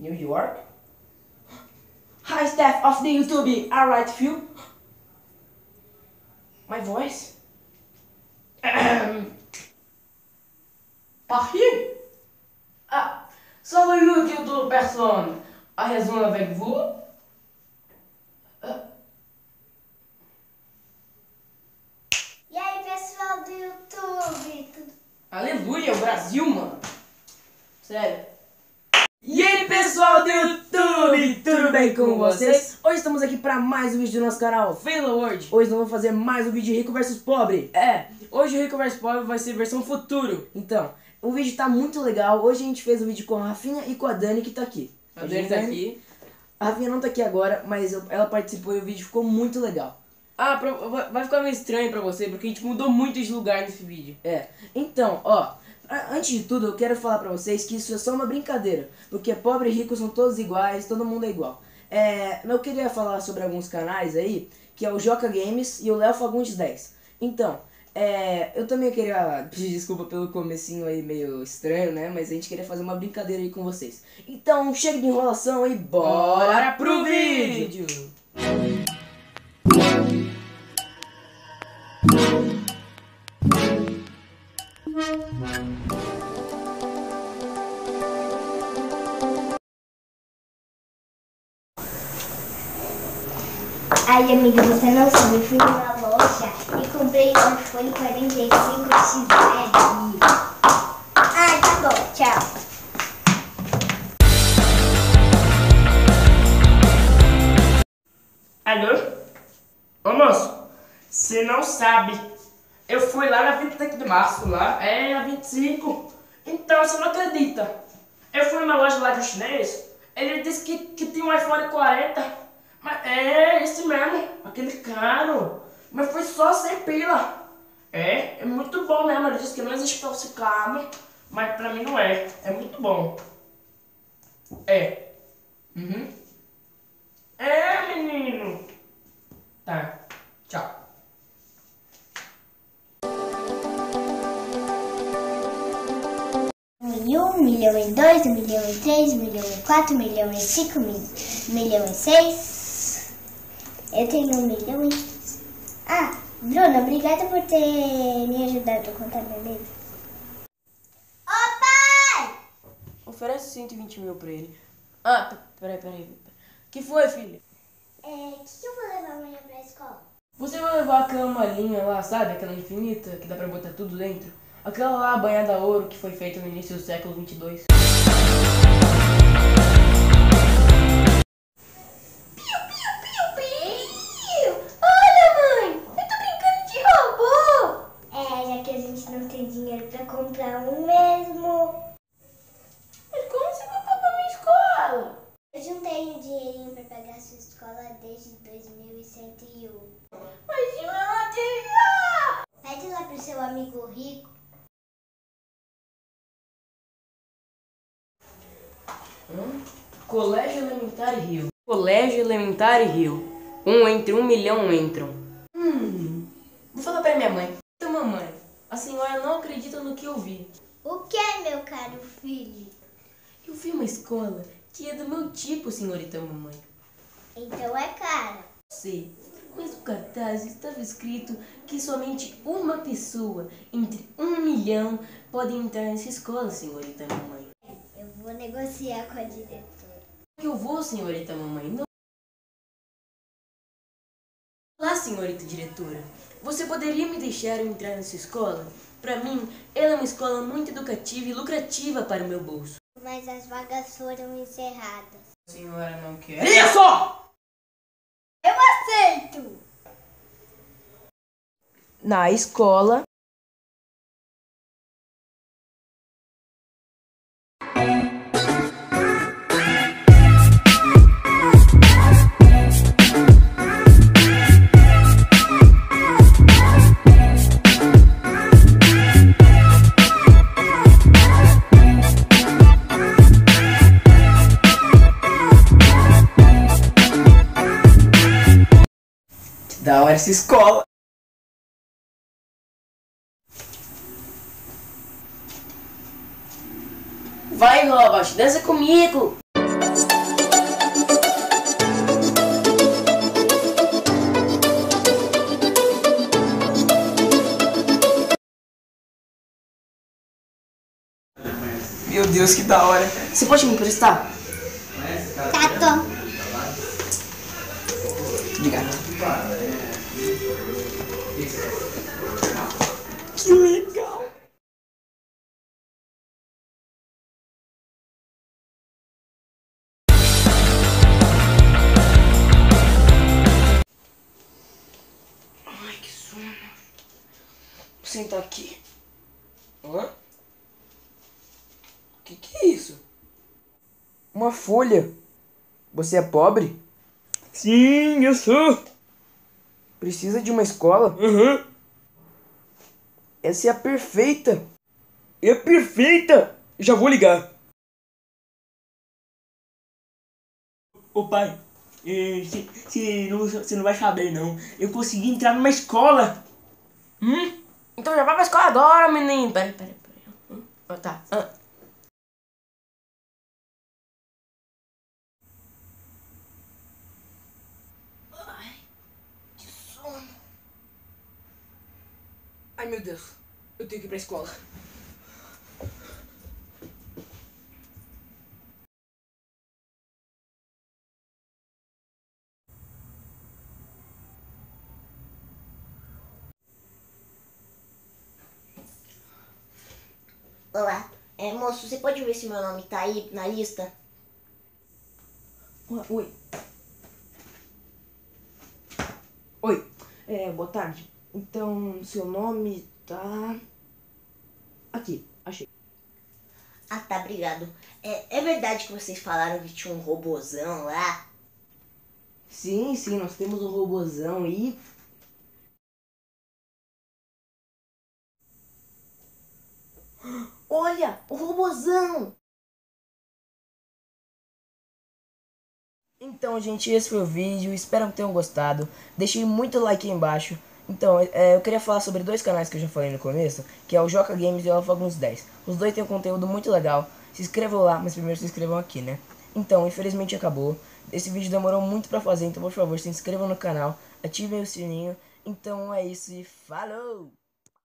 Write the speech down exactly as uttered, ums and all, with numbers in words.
New York? Hi staff of the YouTube, alright Phil? My voice? Parfait. Ah, salut YouTube personne. A raison avec vous? Ah. E aí pessoal do YouTube? Tudo... Aleluia, o Brasil, mano. Sério. E aí pessoal do YouTube, tudo bem com vocês? Hoje estamos aqui para mais um vídeo do nosso canal Vila World. Hoje nós vamos fazer mais um vídeo de Rico versus Pobre. É, hoje o Rico versus Pobre vai ser versão futuro. Então, o vídeo tá muito legal. Hoje a gente fez um vídeo com a Rafinha e com a Dani, que tá aqui. A Dani tá aqui. A Rafinha não tá aqui agora, mas ela participou e o vídeo ficou muito legal. Ah, pra, vai ficar meio estranho pra você, porque a gente mudou muito de lugar nesse vídeo. É, então, ó, antes de tudo eu quero falar pra vocês que isso é só uma brincadeira, porque pobre e rico são todos iguais, todo mundo é igual. É, eu queria falar sobre alguns canais aí, que é o Joca Games e o Léo Fagundes dez. Então, é, eu também queria pedir desculpa pelo comecinho aí meio estranho, né, mas a gente queria fazer uma brincadeira aí com vocês. Então, chega de enrolação e bora, bora pro vídeo! vídeo. Aí, amiga, você não sabe, eu fui numa loja e comprei um iPhone quarenta e cinco X L. Ah, tá bom, tchau. Alô? Ô moço, você não sabe. Eu fui lá na vinte e cinco de março, lá, é na vinte e cinco. Então, você não acredita. Eu fui numa loja lá de chinês, ele disse que, que tinha um iPhone quarenta. Mas é esse mesmo, aquele caro. Mas foi só cem pila. É, é muito bom mesmo. Ele disse que não existe falsificado, mas pra mim não é. É muito bom. É. Uhum. É, menino. Tá. Tchau. Um e um, milhão e dois, um milhão e três, um milhão e quatro, um milhão e cinco, um milhão e seis. Eu tenho um milhão e... Ah, Bruna, obrigada por ter me ajudado a contar minha mesa. Ô, pai! Oferece cento e vinte mil pra ele. Ah, peraí, peraí. Que foi, filha? É, o que, que eu vou levar amanhã pra escola? Você vai levar aquela malinha lá, sabe? Aquela infinita, que dá pra botar tudo dentro? Aquela lá, banhada a ouro, que foi feita no início do século vinte e dois. Comprar um mesmo. Mas como você vai pagar minha escola? Eu juntei um dinheirinho pra pagar sua escola desde dois mil e cento e um. Mas e meu material? Pede lá pro seu amigo rico. Hum? Colégio Elementar Rio. Colégio Elementar Rio. Um entre um milhão entram. Hum. Vou falar pra minha mãe. Então, mamãe, a senhora não acredita no que eu vi. O que, meu caro filho? Eu vi uma escola que é do meu tipo, senhorita mamãe. Então é cara. Sei, mas no cartaz estava escrito que somente uma pessoa entre um milhão pode entrar nessa escola, senhorita mamãe. Eu vou negociar com a diretora. Eu vou, senhorita mamãe. Não... Olá, senhorita diretora. Você poderia me deixar eu entrar nessa escola? Para mim, ela é uma escola muito educativa e lucrativa para o meu bolso. Mas as vagas foram encerradas. A senhora não quer isso! Eu aceito! Na escola... Da hora essa escola. Vai, Robert, dança comigo. Meu Deus, que da hora. Você pode me emprestar? Tá, tô. Obrigado. Que legal. Ai, que sono. Vou sentar aqui. Hã? Que que é isso? Uma folha. Você é pobre? Sim, eu sou. Precisa de uma escola? Uhum. Essa é a perfeita. É perfeita. Já vou ligar. Ô pai, você não, cê não vai saber não. Eu consegui entrar numa escola. Hum? Então já vai pra escola agora, menino. Peraí, peraí, peraí. Hum? Ah, tá. Ah. Ai, que sono. Ai, meu Deus. Eu tenho que ir pra escola. Olá. É, moço, você pode ver se meu nome tá aí na lista? Oi. Oi. É, boa tarde. Então, seu nome tá... Aqui, achei. Ah, tá, obrigado. É, é verdade que vocês falaram que tinha um robozão lá? Sim, sim, nós temos um robozão e... Olha, o robozão! Então, gente, esse foi o vídeo. Espero que tenham gostado. Deixei muito like aí embaixo. Então, é, eu queria falar sobre dois canais que eu já falei no começo, que é o Joca Games e o Alphaguns dez. Os dois têm um conteúdo muito legal. Se inscrevam lá, mas primeiro se inscrevam aqui, né? Então, infelizmente acabou. Esse vídeo demorou muito pra fazer, então por favor, se inscrevam no canal, ativem o sininho. Então é isso e falou!